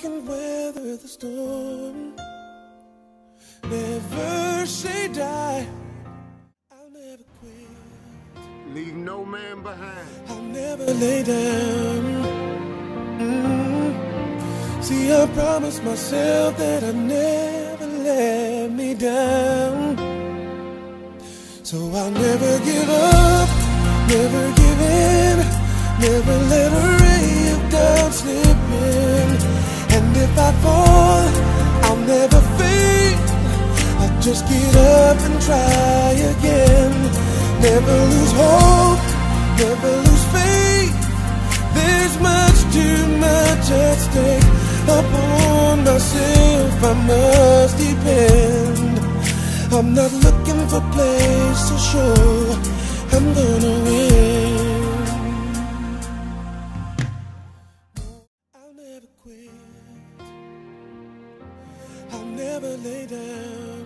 can weather the storm. Never say die. I'll never quit. Leave no man behind. I'll never lay down. See, I promised myself that I'd never let me down. So I'll never give up, never give in, never let a ray of doubt slip in. And if I fall, I'll never fail. I'll just get up and try again. Never lose hope, never lose faith. There's much too much at stake. Upon myself I must depend. I'm not looking for place to show I'm gonna win. I'll never quit. I'll never lay down.